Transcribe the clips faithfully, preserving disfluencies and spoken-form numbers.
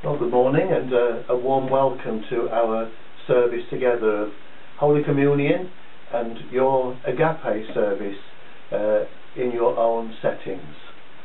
Well, good morning and uh, a warm welcome to our service together of Holy Communion and your Agape service uh, in your own settings.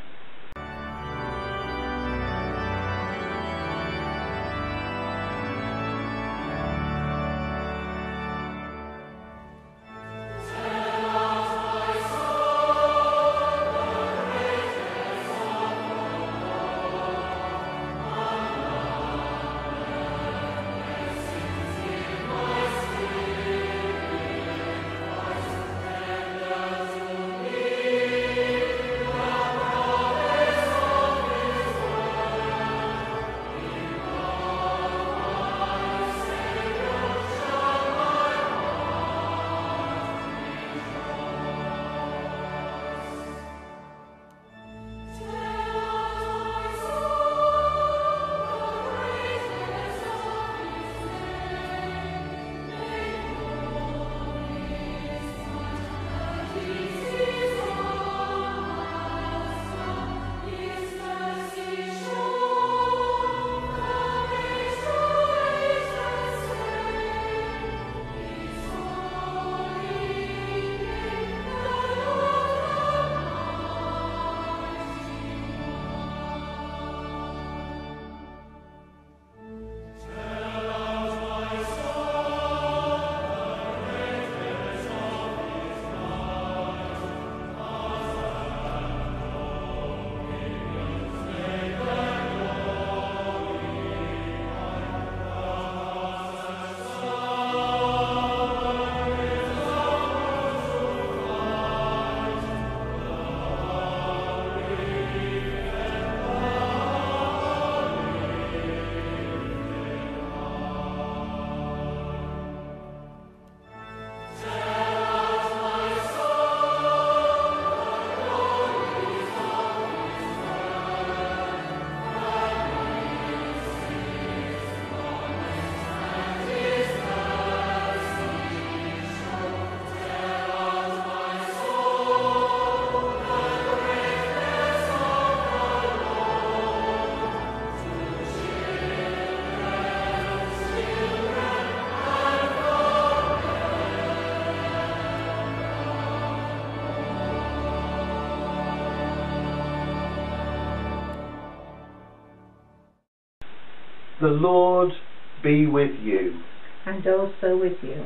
The Lord be with you. And also with you.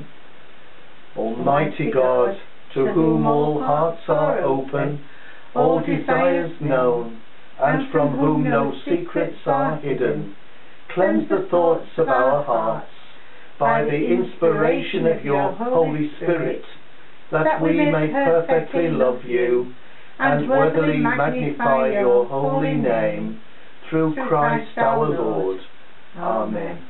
Almighty God, to whom all hearts are open, all desires known, and from whom no secrets are hidden, cleanse the thoughts of our hearts by the inspiration of your Holy Spirit, that we may perfectly love you and worthily magnify your holy name, through Christ our Lord. Amen.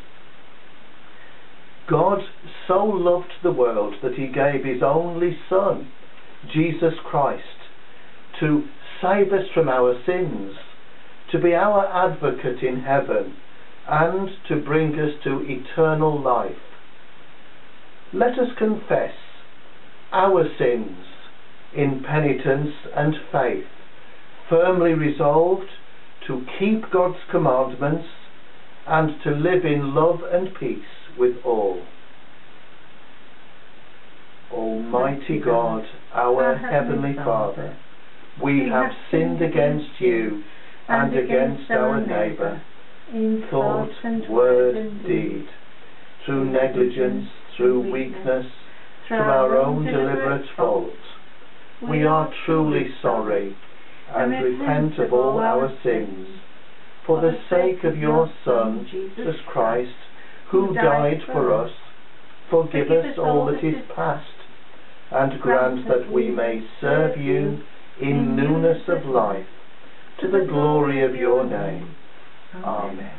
God so loved the world that he gave his only Son, Jesus Christ, to save us from our sins, to be our advocate in heaven, and to bring us to eternal life. Let us confess our sins in penitence and faith, firmly resolved to keep God's commandments and to live in love and peace with all. Almighty God, our Heavenly Father, we have sinned against you and against our neighbour, in thought and word and deed, through negligence, through weakness, through our own deliberate fault. We are truly sorry and repent of all our sins, for the sake of your Son, Jesus Christ, who died for us. Forgive us all that is past, and grant that we may serve you in newness of life, to the glory of your name. Amen.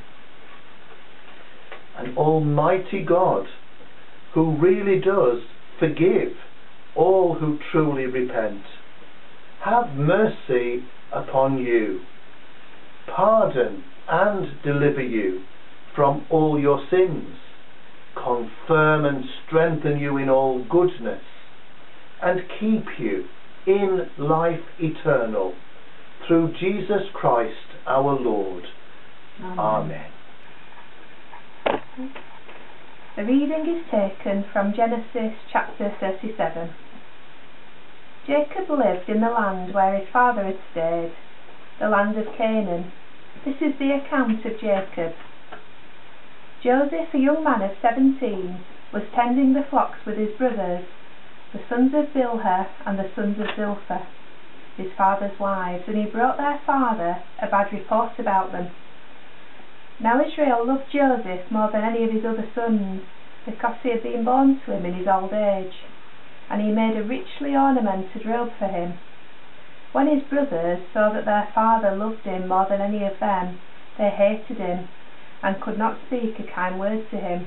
And Almighty God, who really does forgive all who truly repent, have mercy upon you, pardon and deliver you from all your sins, confirm and strengthen you in all goodness, and keep you in life eternal, through Jesus Christ our Lord. Amen. Amen. The reading is taken from Genesis chapter thirty-seven. Jacob lived in the land where his father had stayed, the land of Canaan. This is the account of Jacob. Joseph, a young man of seventeen, was tending the flocks with his brothers, the sons of Bilhah and the sons of Zilpah, his father's wives, and he brought their father a bad report about them. Now Israel loved Joseph more than any of his other sons, because he had been born to him in his old age, and he made a richly ornamented robe for him. When his brothers saw that their father loved him more than any of them, they hated him, and could not speak a kind word to him.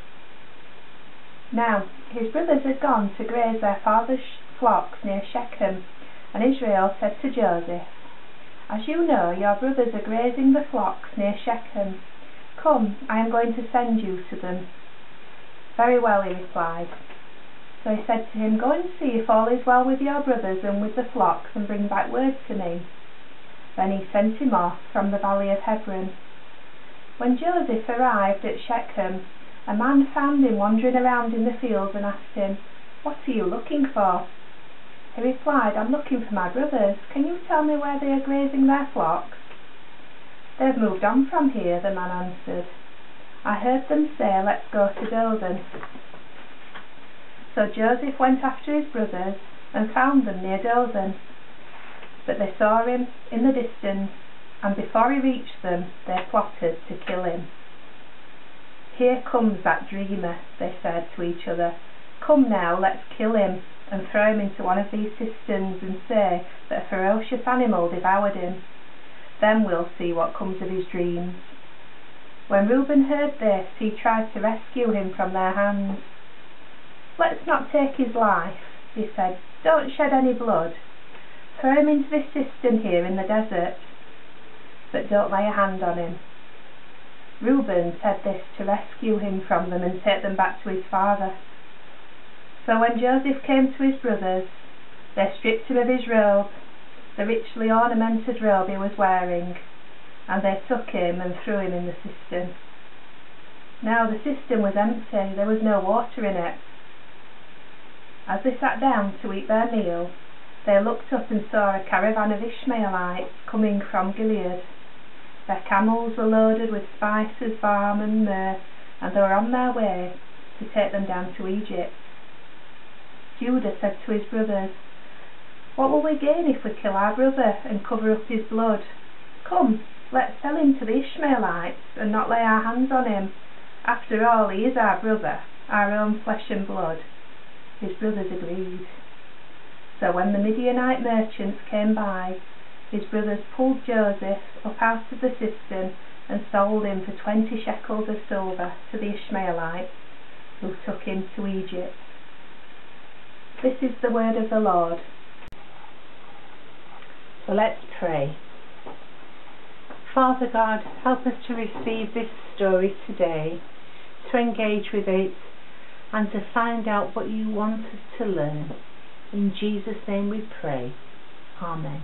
Now his brothers had gone to graze their father's flocks near Shechem, and Israel said to Joseph, "As you know, your brothers are grazing the flocks near Shechem. Come, I am going to send you to them." "Very well," he replied. So he said to him, "Go and see if all is well with your brothers and with the flocks, and bring back word to me." Then he sent him off from the valley of Hebron. When Joseph arrived at Shechem, a man found him wandering around in the fields and asked him, "What are you looking for?" He replied, "I'm looking for my brothers. Can you tell me where they are grazing their flocks?" "They've moved on from here," the man answered. "I heard them say, 'Let's go to Dothan.'" So Joseph went after his brothers and found them near Dothan. But they saw him in the distance, and before he reached them, they plotted to kill him. "Here comes that dreamer," they said to each other. "Come now, let's kill him, and throw him into one of these cisterns, and say that a ferocious animal devoured him. Then we'll see what comes of his dreams." When Reuben heard this, he tried to rescue him from their hands. "Let's not take his life," he said. "Don't shed any blood. Throw him into this cistern here in the desert, but don't lay a hand on him." Reuben said this to rescue him from them and take them back to his father. So when Joseph came to his brothers, they stripped him of his robe, the richly ornamented robe he was wearing, and they took him and threw him in the cistern. Now the cistern was empty, there was no water in it. As they sat down to eat their meal, they looked up and saw a caravan of Ishmaelites coming from Gilead. Their camels were loaded with spices, balm and myrrh, and they were on their way to take them down to Egypt. Judah said to his brothers, "What will we gain if we kill our brother and cover up his blood? Come, let's sell him to the Ishmaelites and not lay our hands on him. After all, he is our brother, our own flesh and blood." His brothers agreed. So when the Midianite merchants came by, his brothers pulled Joseph up out of the cistern and sold him for twenty shekels of silver to the Ishmaelites, who took him to Egypt. This is the word of the Lord. So let's pray. Father God, help us to receive this story today, to engage with it, and to find out what you want us to learn. In Jesus' name we pray. Amen.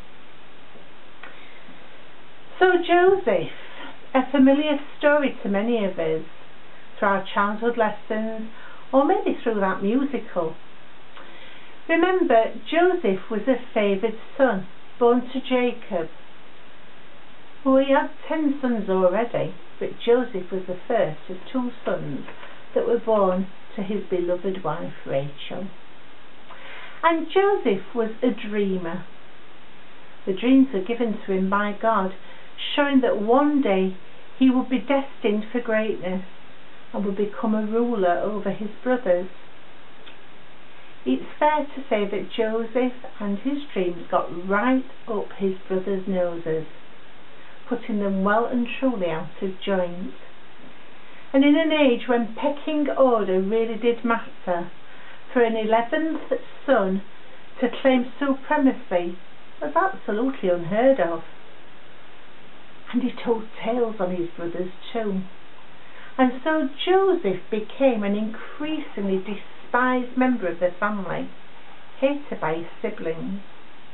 So Joseph, a familiar story to many of us, through our childhood lessons, or maybe through that musical. Remember, Joseph was a favoured son, born to Jacob. Well, he had ten sons already, but Joseph was the first of two sons that were born to his beloved wife Rachel. And Joseph was a dreamer. The dreams were given to him by God, showing that one day he would be destined for greatness and would become a ruler over his brothers. It's fair to say that Joseph and his dreams got right up his brothers' noses, putting them well and truly out of joint. And in an age when pecking order really did matter, for an eleventh son to claim supremacy was absolutely unheard of. And he told tales on his brothers too. And so Joseph became an increasingly despised member of the family, hated by his siblings.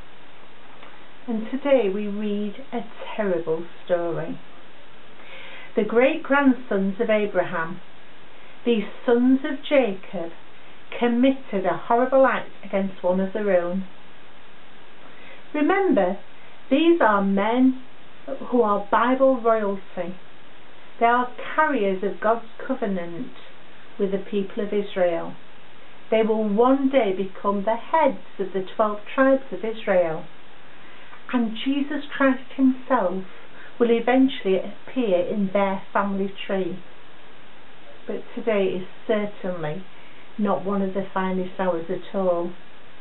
And today we read a terrible story. the great-grandsons of Abraham, these sons of Jacob, committed a horrible act against one of their own. Remember, these are men who are Bible royalty. They are carriers of God's covenant with the people of Israel. They will one day become the heads of the twelve tribes of Israel. And Jesus Christ himself will eventually appear in their family tree. But today is certainly not one of the finest hours at all.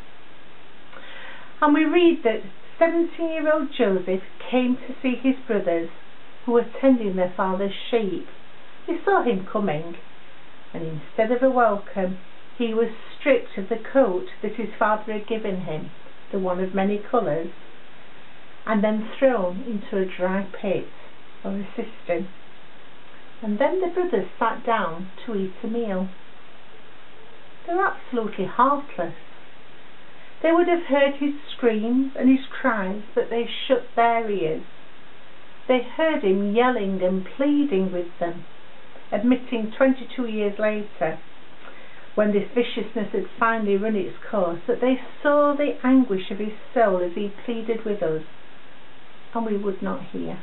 And we read that seventeen-year-old Joseph came to see his brothers who were tending their father's sheep. They saw him coming, and instead of a welcome, he was stripped of the coat that his father had given him, the one of many colours, and then thrown into a dry pit or a cistern. And then the brothers sat down to eat a meal. They're absolutely heartless. They would have heard his screams and his cries, but they shut their ears. They heard him yelling and pleading with them, admitting twenty-two years later, when this viciousness had finally run its course, that they saw the anguish of his soul as he pleaded with us, and we would not hear.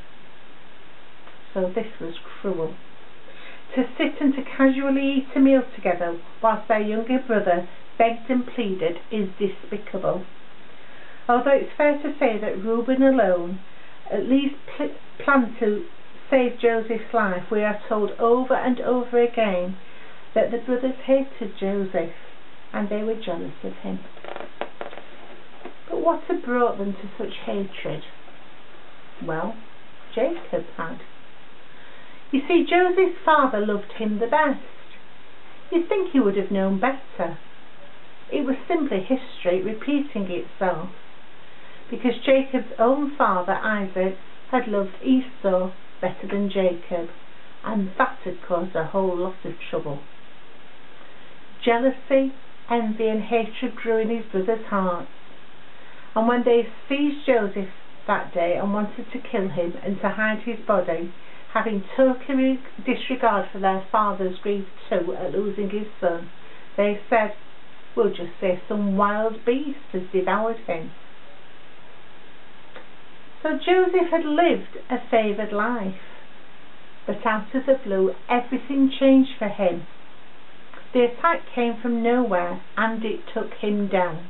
So this was cruel. To sit and to casually eat a meal together whilst their younger brother begged and pleaded is despicable. Although it's fair to say that Reuben alone at least pl planned to save Joseph's life, we are told over and over again that the brothers hated Joseph and they were jealous of him. But what had brought them to such hatred? Well, Jacob had. You see, Joseph's father loved him the best. You'd think he would have known better. It was simply history repeating itself, because Jacob's own father, Isaac, had loved Esau better than Jacob, and that had caused a whole lot of trouble. Jealousy, envy and hatred grew in his brothers' hearts, and when they seized Joseph that day and wanted to kill him and to hide his body, having total disregard for their father's grief too at losing his son, they said, "We'll just say some wild beast has devoured him." So Joseph had lived a favoured life, but out of the blue everything changed for him. The attack came from nowhere and it took him down.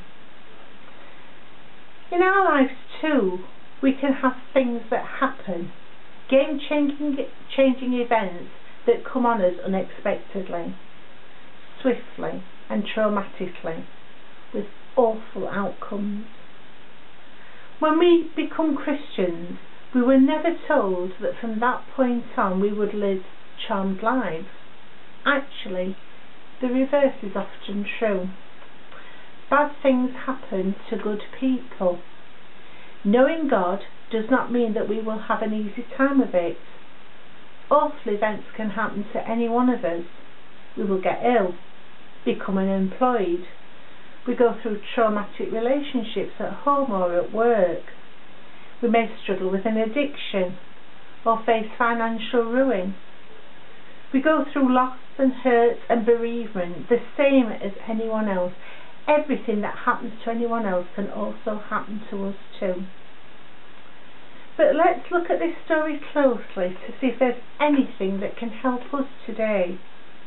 In our lives too, we can have things that happen, game-changing changing events that come on us unexpectedly, swiftly and traumatically, with awful outcomes. When we become Christians, we were never told that from that point on we would live charmed lives. Actually, the reverse is often true. Bad things happen to good people. Knowing God does not mean that we will have an easy time of it. Awful events can happen to any one of us. We will get ill, become unemployed. We go through traumatic relationships at home or at work. We may struggle with an addiction or face financial ruin. We go through loss and hurt and bereavement the same as anyone else. Everything that happens to anyone else can also happen to us too. But let's look at this story closely to see if there's anything that can help us today.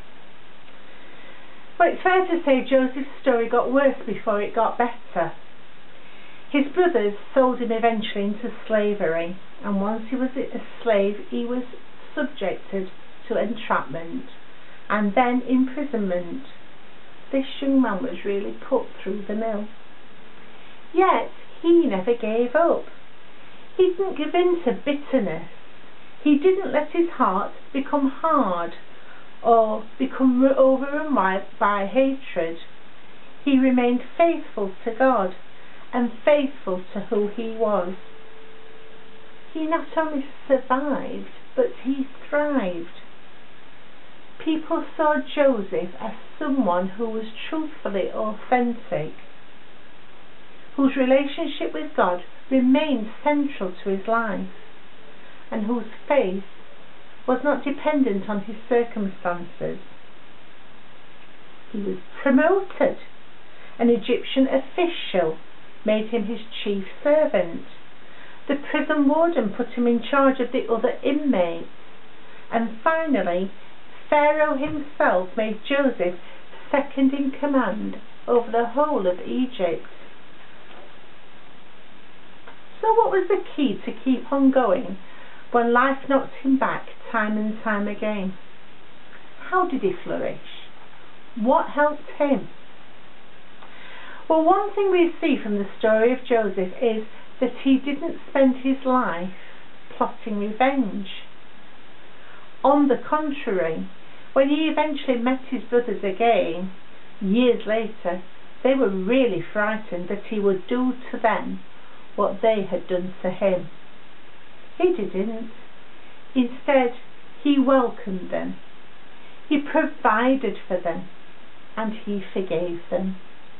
Well, it's fair to say Joseph's story got worse before it got better. His brothers sold him eventually into slavery, and once he was a slave he was subjected to entrapment and then imprisonment. This young man was really put through the mill. Yet he never gave up. He didn't give in to bitterness. He didn't let his heart become hard or become overrun by, by hatred. He remained faithful to God and faithful to who he was. He not only survived, but he thrived. People saw Joseph as someone who was truthfully authentic, whose relationship with God remained central to his life, and whose faith was not dependent on his circumstances. He was promoted. An Egyptian official made him his chief servant. The prison warden put him in charge of the other inmates. And finally, Pharaoh himself made Joseph second in command over the whole of Egypt. So what was the key to keep on going when life knocked him back time and time again? How did he flourish? What helped him? Well, one thing we see from the story of Joseph is that he didn't spend his life plotting revenge. On the contrary, when he eventually met his brothers again, years later, they were really frightened that he would do to them what they had done to him. He didn't. Instead, he welcomed them. He provided for them, and he forgave them.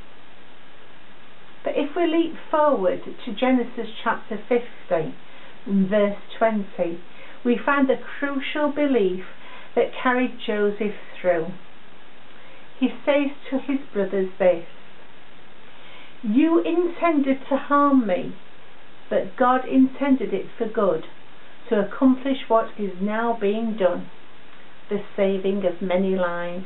But if we leap forward to Genesis chapter fifty and verse twenty, we find the crucial belief that carried Joseph through. He says to his brothers this: "You intended to harm me, but God intended it for good, to accomplish what is now being done, the saving of many lives."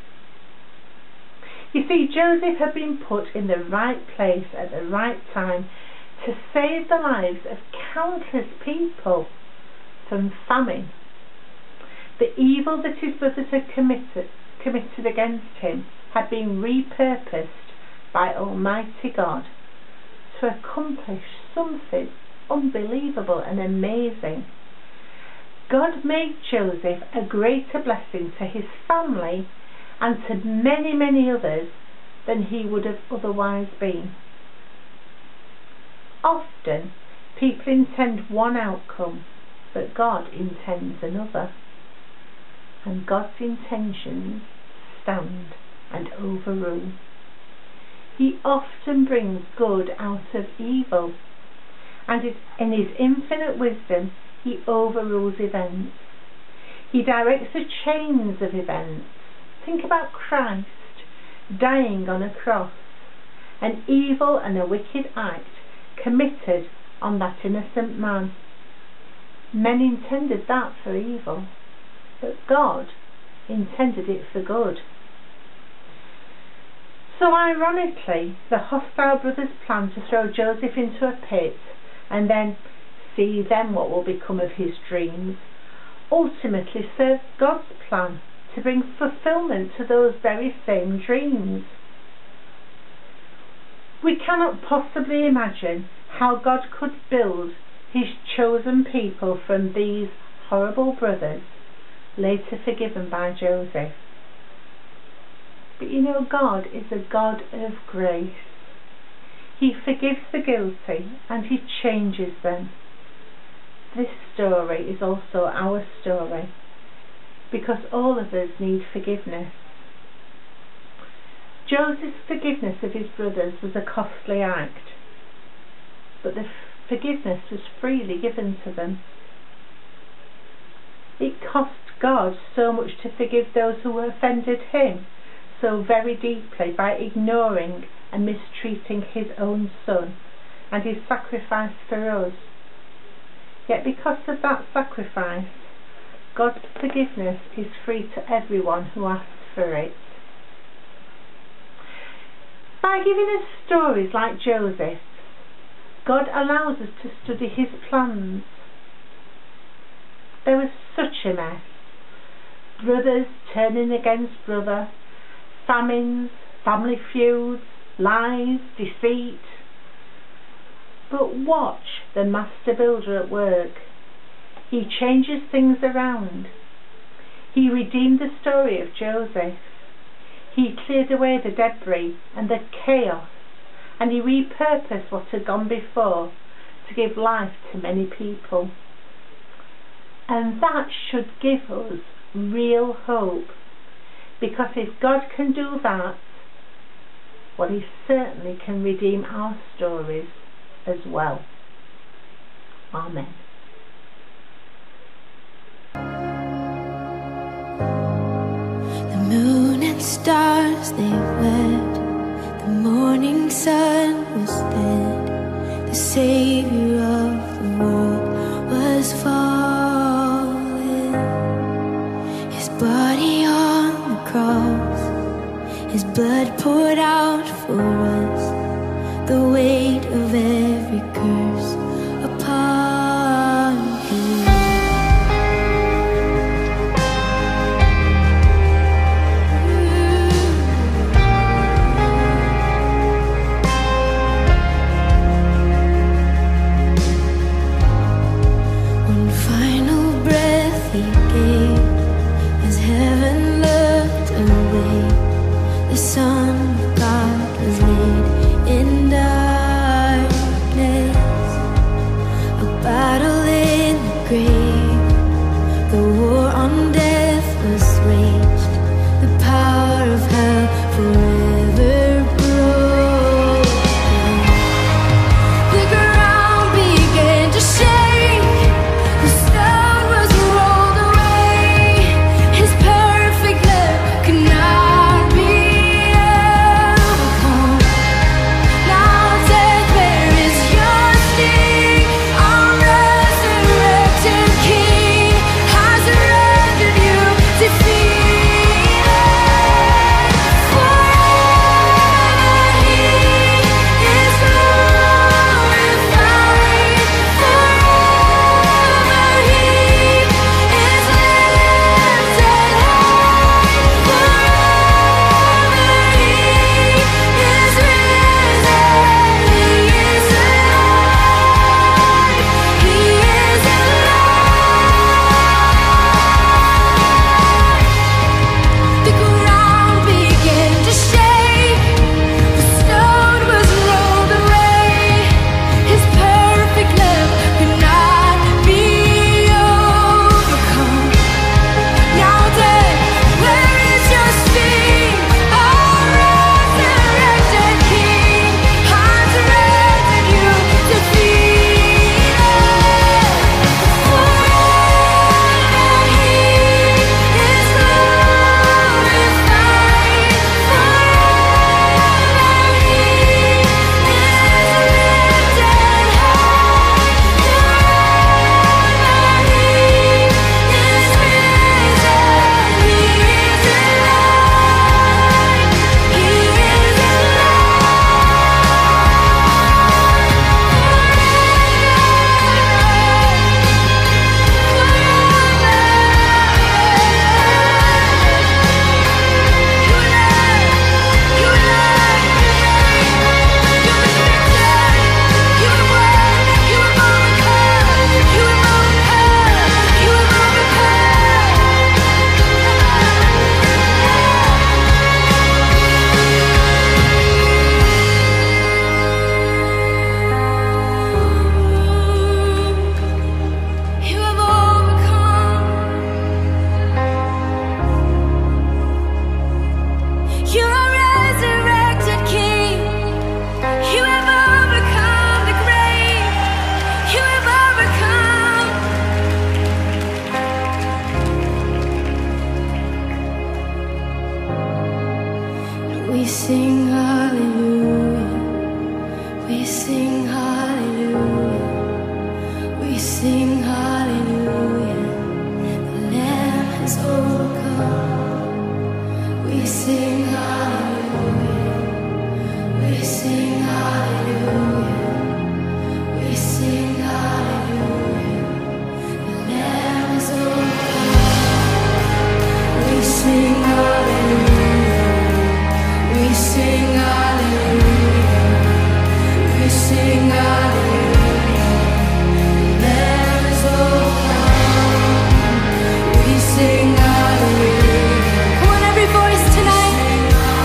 You see, Joseph had been put in the right place at the right time to save the lives of countless people from famine. The evil that his brothers had committed, committed against him had been repurposed by Almighty God to accomplish something unbelievable and amazing. God made Joseph a greater blessing to his family and to many, many others than he would have otherwise been. Often, people intend one outcome, but God intends another. And God's intentions stand and overrule. He often brings good out of evil, and in his infinite wisdom, he overrules events. He directs the chains of events. Think about Christ dying on a cross, an evil and a wicked act committed on that innocent man. Men intended that for evil, but God intended it for good. So ironically, the hostile brothers' plan to throw Joseph into a pit and then see then what will become of his dreams ultimately served God's plan to bring fulfillment to those very same dreams. We cannot possibly imagine how God could build his chosen people from these horrible brothers, later forgiven by Joseph. But you know, God is a God of grace. He forgives the guilty and he changes them. This story is also our story, because all of us need forgiveness. Joseph's forgiveness of his brothers was a costly act, but the forgiveness was freely given to them. It cost God so much to forgive those who offended him so very deeply by ignoring and mistreating his own son and his sacrifice for us. Yet because of that sacrifice, God's forgiveness is free to everyone who asks for it. By giving us stories like Joseph's, God allows us to study his plans. There was such a mess. Brothers turning against brother, famines, family feuds, lies, deceit. But watch the master builder at work. He changes things around. He redeemed the story of Joseph. He cleared away the debris and the chaos, and he repurposed what had gone before to give life to many people. And that should give us real hope, because if God can do that, well, he certainly can redeem our stories as well. Amen. Son was dead, the Savior of the world was fallen. His body on the cross, His blood poured out for us, the weight of every curse upon Him. One final breath He gave as heaven looked away. The Son of God was laid in darkness, a battle in the grave. The war on death was waged, the power of hell forever broken. The ground began to shake, the stone was rolled away. His perfect love could not be overcome. Now death, where is your sting? Our resurrected King has rendered you defeated. Forever He is glorified. Forever He is lifted high. Forever He is risen. He is alive. He is alive. The ground began to shake, the stone was rolled away. His perfect love could not be overcome. Now death, where is your sting? Our resurrected King has rendered you defeated. Forever He is glorified. Forever He is lifted high. Forever He is risen. He is alive. He is You have overcome. You are resurrected King. You have overcome the grave. You have overcome. We sing hallelujah. We sing hallelujah. We sing hallelujah. The Lamb has overcome. We sing hallelujah. We sing hallelujah. We sing hallelujah. The Lamb has overcome. We sing hallelujah. We sing hallelujah. We sing hallelujah. The Lamb has overcome. We sing hallelujah. Come on, every voice tonight.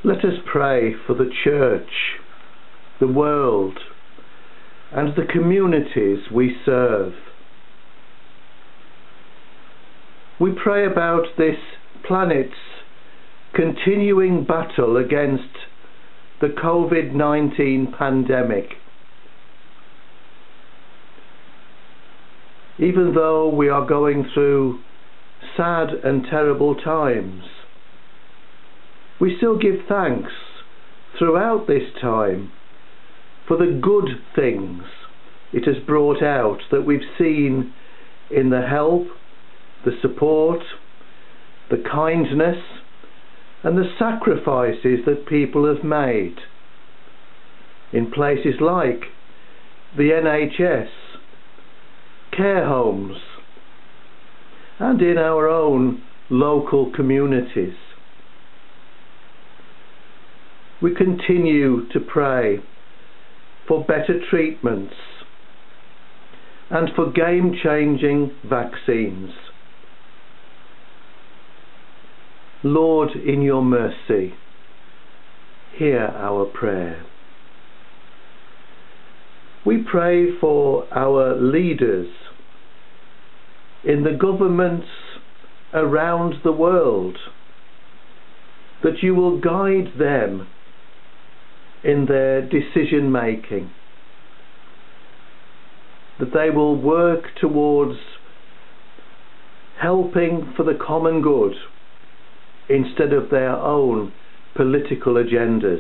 Let us pray for the church, the world, and the communities we serve. We pray about this planet's continuing battle against the COVID nineteen pandemic. Even though we are going through sad and terrible times, we still give thanks throughout this time for the good things it has brought out that we've seen in the help, the support, the kindness and the sacrifices that people have made in places like the N H S, care homes, and in our own local communities. We continue to pray for better treatments and for game-changing vaccines. Lord, in your mercy, hear our prayer. We pray for our leaders in the governments around the world, that you will guide them in their decision making, that they will work towards helping for the common good instead of their own political agendas.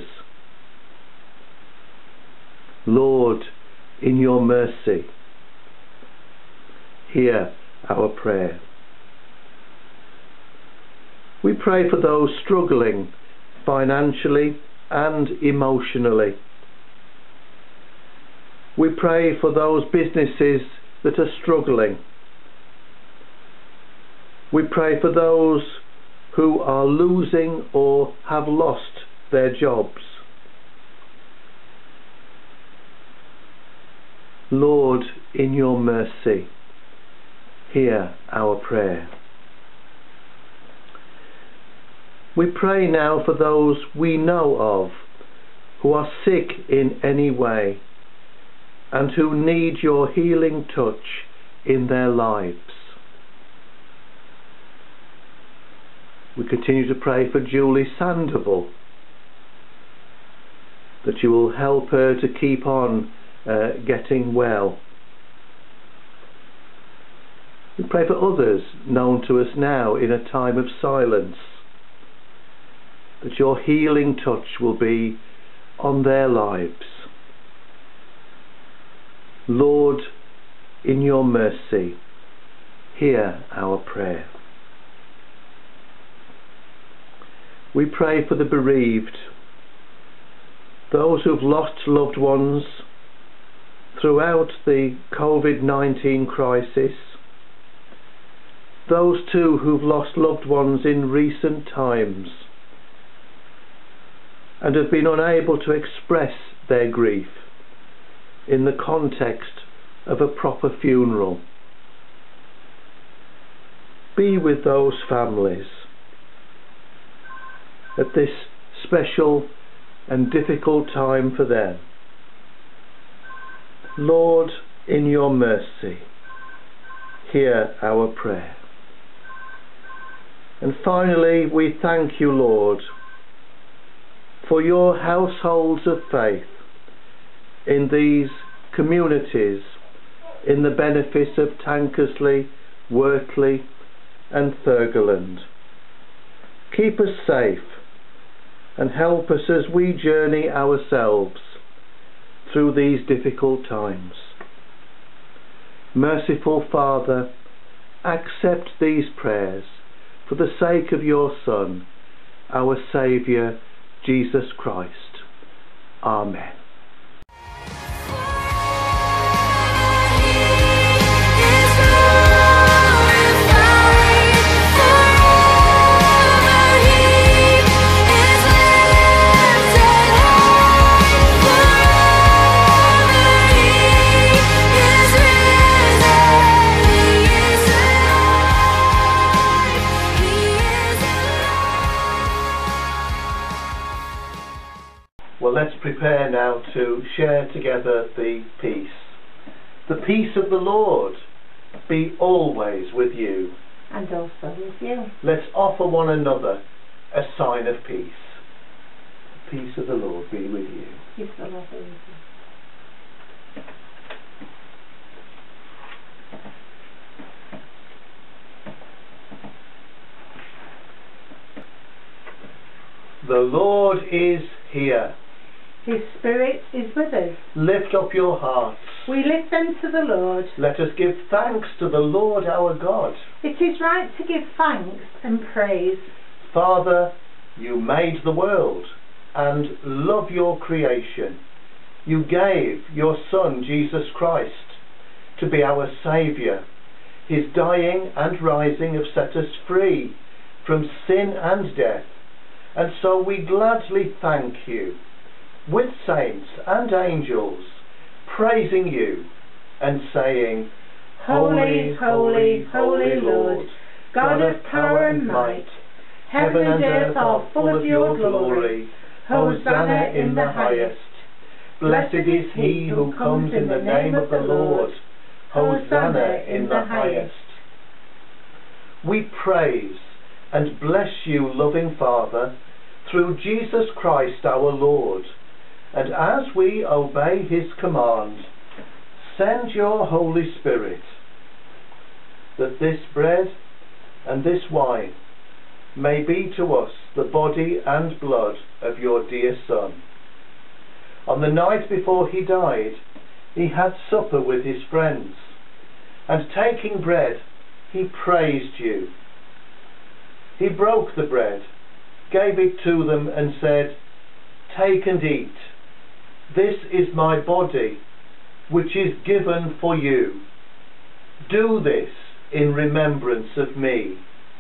Lord, in your mercy, hear our prayer. We pray for those struggling financially and emotionally. We pray for those businesses that are struggling. We pray for those who are losing or have lost their jobs. Lord, in your mercy, hear our prayer. We pray now for those we know of who are sick in any way and who need your healing touch in their lives. We continue to pray for Julie Sandoval, that you will help her to keep on uh, getting well. We pray for others known to us now in a time of silence, that your healing touch will be on their lives. Lord, in your mercy, hear our prayer. We pray for the bereaved, those who've lost loved ones throughout the COVID nineteen crisis, those too who've lost loved ones in recent times and have been unable to express their grief in the context of a proper funeral. Be with those families at this special and difficult time for them. Lord, in your mercy, hear our prayer. And finally, we thank you, Lord, for your households of faith in these communities, in the benefice of Tankersley, Wortley and Thurgoland. Keep us safe and help us as we journey ourselves through these difficult times. Merciful Father, accept these prayers for the sake of your Son, our Saviour, Jesus Christ. Amen. prepare now to share together the peace. The peace of the Lord be always with you. And also with you. Let's offer one another a sign of peace. The peace of the Lord be with you. Peace of the Lord be with you. The Lord is here. His Spirit is with us. Lift up your hearts. We lift them to the Lord. Let us give thanks to the Lord our God. It is right to give thanks and praise. Father, you made the world and love your creation. You gave your Son, Jesus Christ, to be our Saviour. His dying and rising have set us free from sin and death. And so we gladly thank you, with saints and angels, praising you and saying, Holy, holy, holy Lord, God of power and might, heaven and earth are full of your glory. Hosanna in the highest. Blessed is he who comes in the name of the Lord. Hosanna in the highest. We praise and bless you, loving Father, through Jesus Christ our Lord, and as we obey his command, send your Holy Spirit, that this bread and this wine may be to us the body and blood of your dear Son. On the night before he died, he had supper with his friends, and taking bread, he praised you. He broke the bread, gave it to them, and said, Take and eat. This is my body, which is given for you. Do this in remembrance of me.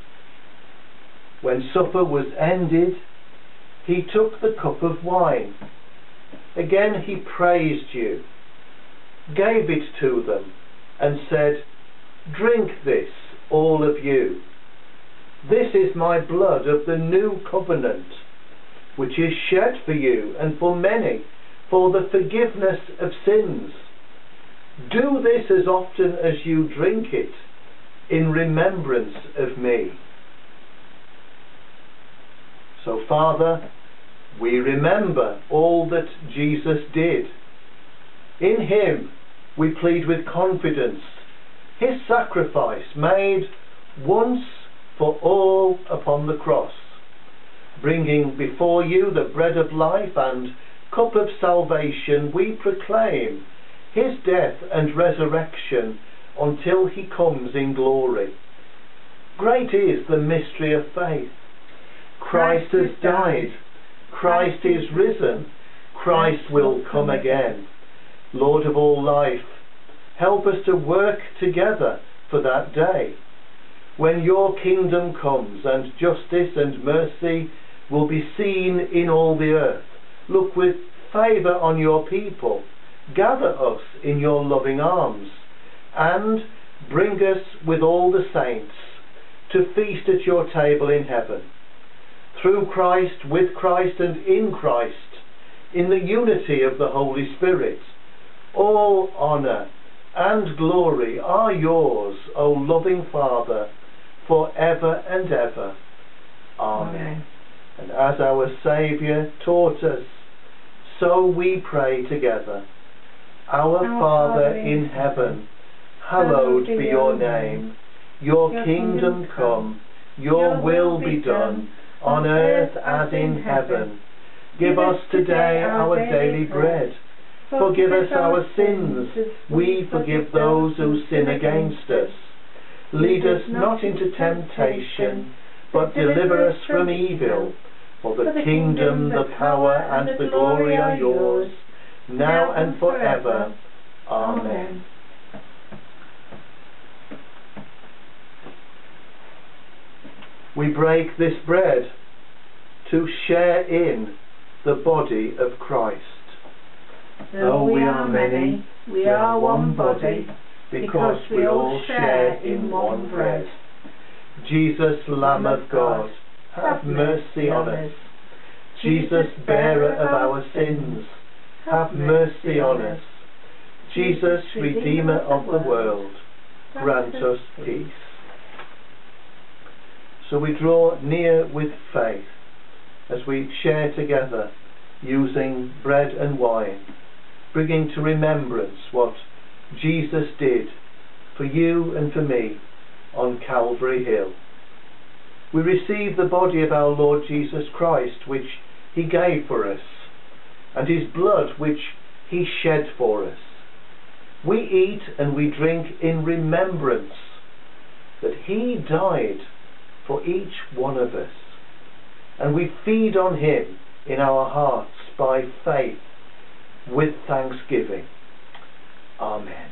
When supper was ended, he took the cup of wine. Again he praised you, gave it to them, and said, Drink this, all of you. This is my blood of the new covenant, which is shed for you and for many, for the forgiveness of sins. Do this as often as you drink it, in remembrance of me. So, Father, we remember all that Jesus did. In him we plead with confidence his sacrifice made once for all upon the cross, bringing before you the bread of life and cup of salvation. We proclaim his death and resurrection until he comes in glory. Great is the mystery of faith. Christ has died, Christ is risen, Christ will come again. Lord of all life, help us to work together for that day, when your kingdom comes and justice and mercy will be seen in all the earth. Look with favour on your people, gather us in your loving arms, and bring us with all the saints to feast at your table in heaven. Through Christ, with Christ, and in Christ, in the unity of the Holy Spirit, all honour and glory are yours, O loving Father, for ever and ever. Amen. Amen. And as our Saviour taught us, so we pray together. Our, our Father in heaven, hallowed be your name. Your, your kingdom come, your will be done, on earth as in heaven. Give us today our daily bread. Forgive us our sins, we forgive those who sin against us. Lead us not into temptation, but deliver us from evil. For the kingdom, the power, and the glory are yours, now and forever. Amen. We break this bread to share in the body of Christ. Though we are many, we are one body, because we all share in one bread. Jesus, Lamb of God, have mercy on us. Jesus, bearer of our sins, have mercy on us. Jesus, Redeemer of the world, grant us peace. So we draw near with faith as we share together, using bread and wine, bringing to remembrance what Jesus did for you and for me on Calvary Hill. We receive the body of our Lord Jesus Christ, which he gave for us, and his blood, which he shed for us. We eat and we drink in remembrance that he died for each one of us, and we feed on him in our hearts by faith with thanksgiving. Amen.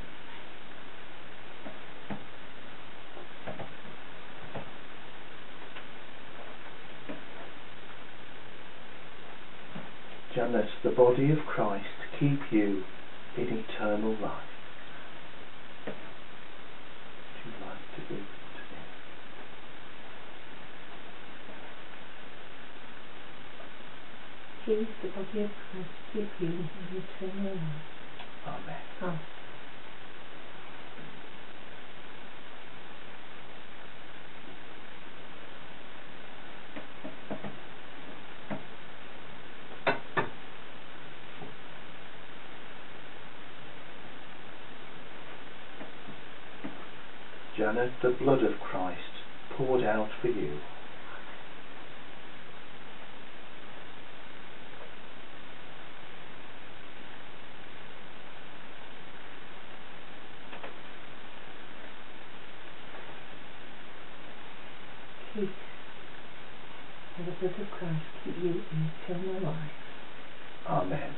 Janet, the body of Christ keep you in eternal life. Would you like to do today? Please, the body of Christ keep you in eternal life. Amen. Amen. Janet, the blood of Christ poured out for you. Keep the blood of Christ keep you in eternal life. Amen.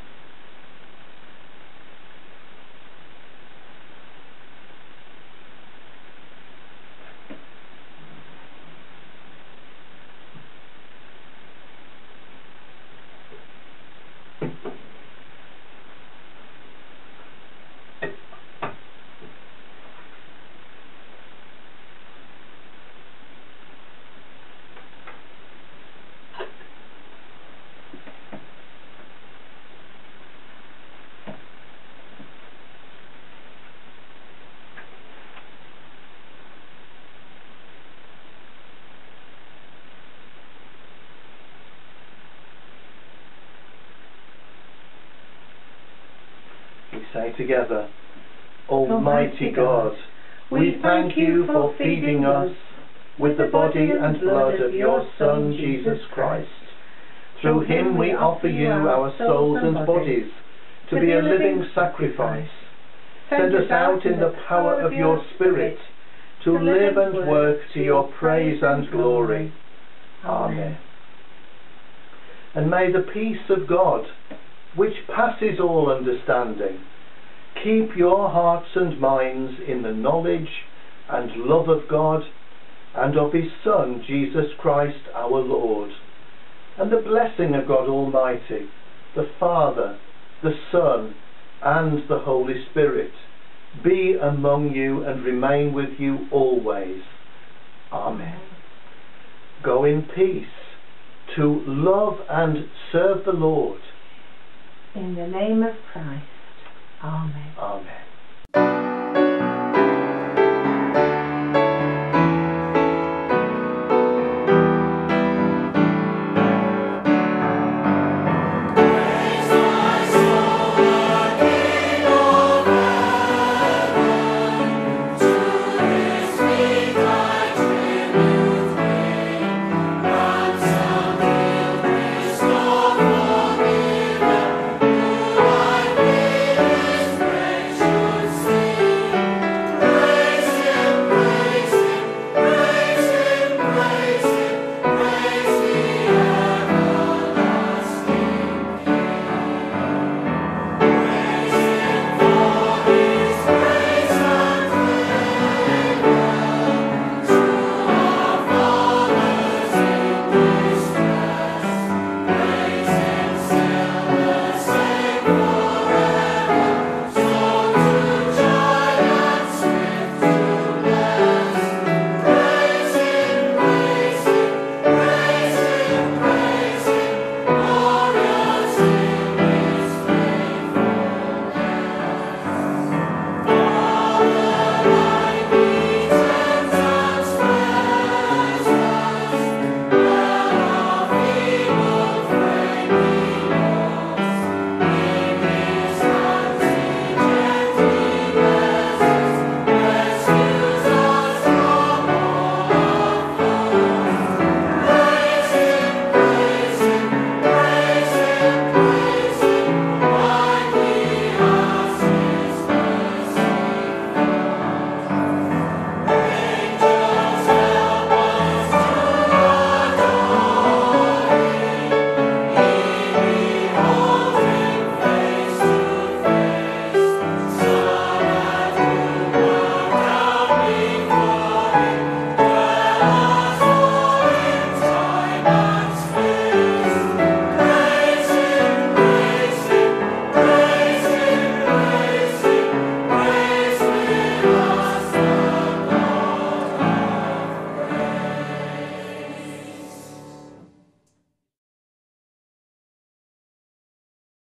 We say together, Almighty God, we thank you for feeding us with the body and blood of your Son, Jesus Christ. Through him we offer you our souls and bodies to be a living sacrifice. Send us out in the power of your Spirit to live and work to your praise and glory. Amen. And may the peace of God, which passes all understanding, keep your hearts and minds in the knowledge and love of God and of his Son, Jesus Christ our Lord. And the blessing of God Almighty, the Father, the Son, and the Holy Spirit be among you and remain with you always. Amen. Go in peace to love and serve the Lord. In the name of Christ. Amen. Amen.